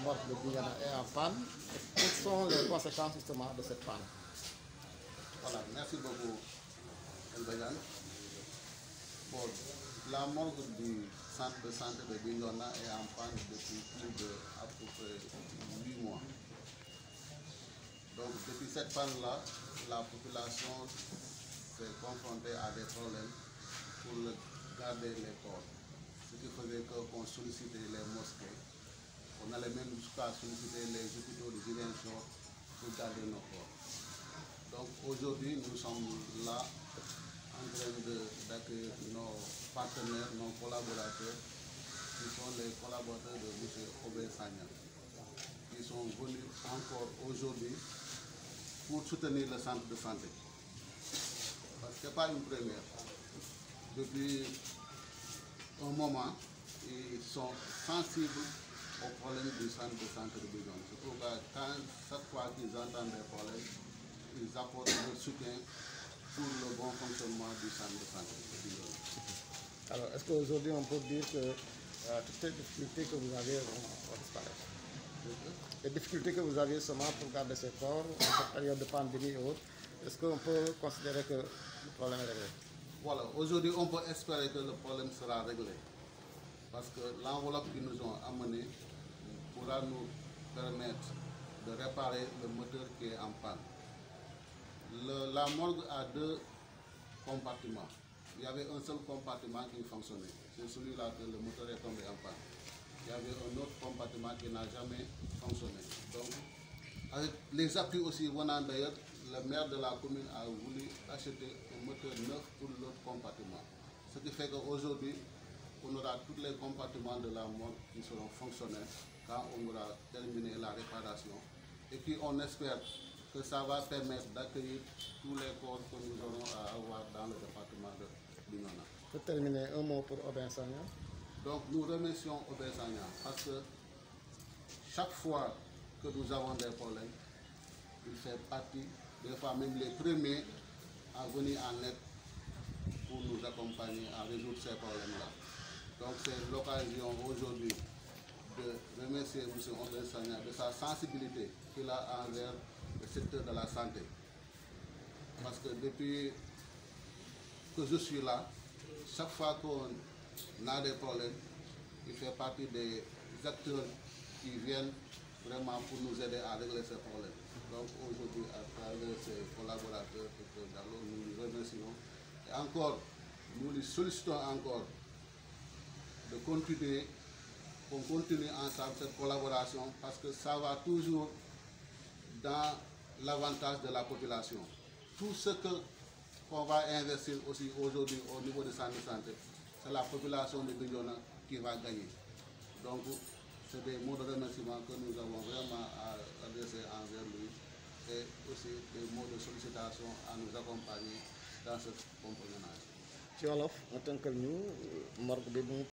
morgue de Bignona est en panne. Quelles sont les conséquences justement de cette panne? Voilà, merci beaucoup, El. Bon, la morgue du centre de santé de Bignona est en panne depuis plus de à peu près 8 mois. Donc depuis cette panne-là, la population s'est confrontée à des problèmes pour garder les corps. Ce qui faisait qu'on sollicitait les mosquées. On allait même jusqu'à solliciter les hôpitaux de Ziguinchor pour garder nos corps. Donc aujourd'hui, nous sommes là en train d'accueillir nos partenaires, nos collaborateurs, qui sont les collaborateurs de M. Obé Sagna, qui sont venus encore aujourd'hui pour soutenir le centre de santé. Parce que ce n'est pas une première. Depuis un moment, ils sont sensibles aux problèmes du centre de santé de Bignona. C'est pourquoi chaque fois qu'ils entendent des problèmes, ils apportent leur soutien pour le bon fonctionnement du centre de santé de Bignona. Alors, est-ce qu'aujourd'hui on peut dire que toutes les difficultés que vous avez vont disparaître? Les difficultés que vous aviez seulement pour garder ces corps en cette période de pandémie et autres, est-ce qu'on peut considérer que le problème est réglé? Voilà, aujourd'hui on peut espérer que le problème sera réglé. Parce que l'enveloppe qu'ils nous ont amenée pourra nous permettre de réparer le moteur qui est en panne. La morgue a 2 compartiments. Il y avait un seul compartiment qui fonctionnait. C'est celui-là que le moteur est tombé en panne. Il y avait un autre compartiment qui n'a jamais fonctionné. Donc, avec les appuis aussi venant d'ailleurs, le maire de la commune a voulu acheter un moteur neuf pour l'autre compartiment. Ce qui fait qu'aujourd'hui, on aura tous les compartiments de la morgue qui seront fonctionnels quand on aura terminé la réparation. Et puis on espère que ça va permettre d'accueillir tous les corps que nous aurons à avoir dans le département de Bignona. Pour terminer, un mot pour Obé Sagna. Donc nous remercions Obé Sagna parce que chaque fois que nous avons des problèmes, il fait partie, des fois même les premiers, à venir en aide pour nous accompagner à résoudre ces problèmes-là. Donc c'est l'occasion aujourd'hui de remercier M. Obé Sagna de sa sensibilité qu'il a envers le secteur de la santé. Parce que depuis que je suis là, chaque fois qu'on a des problèmes, il fait partie des acteurs qui viennent vraiment pour nous aider à régler ces problèmes. Donc aujourd'hui, à travers ses collaborateurs, nous les remercions. Et encore, nous les sollicitons encore de continuer, qu'on continue ensemble cette collaboration parce que ça va toujours dans l'avantage de la population. Tout ce qu'on va investir aussi aujourd'hui au niveau de santé, c'est la population de Bignona qui va gagner. Donc, c'est des mots de remerciement que nous avons vraiment adressés envers lui et aussi des mots de sollicitation à nous accompagner dans ce compagnonnage. ci wolof nga tënkal ñu morgue bi